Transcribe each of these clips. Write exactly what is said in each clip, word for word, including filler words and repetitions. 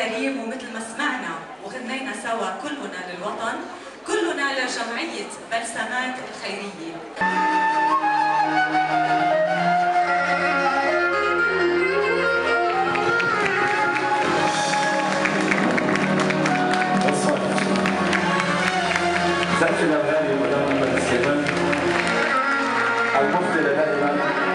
كريم، ومثل ما سمعنا وغنينا سوا كلنا للوطن، كلنا لجمعية بلسمات الخيرية. زقفنا الغالي مدام محمد سليمان المفضلة دائما،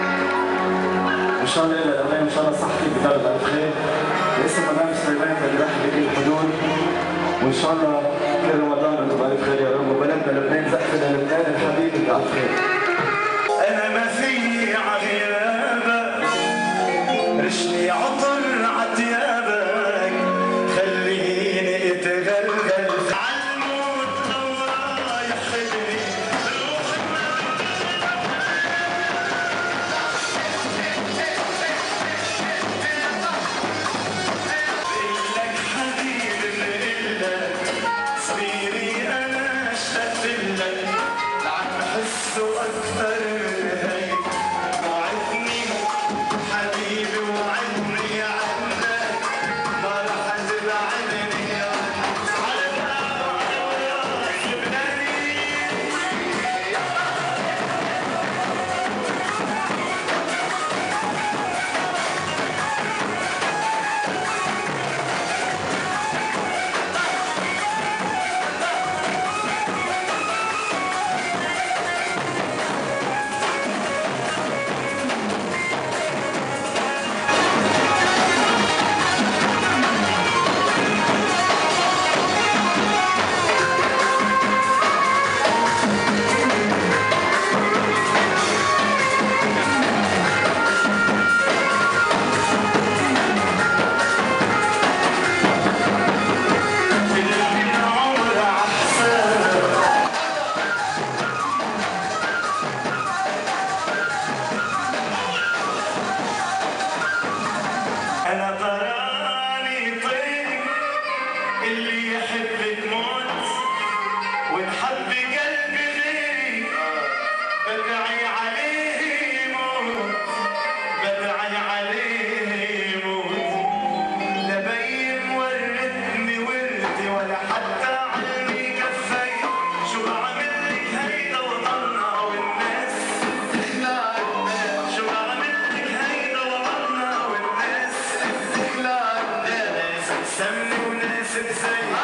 وان شاء الله الى الامام، ان شاء الله صحتك بدار الف خير باسم مدام سليمان اللي راح بكل الحدود، وان شاء الله كل رمضان وانتم بالف خير يا رب، وبلدنا لبنان زقفنا لبنان الحبيب اللي بالف خير. انا ما في عغيابك رشني عطر عتيابك، خليني اتغلغل say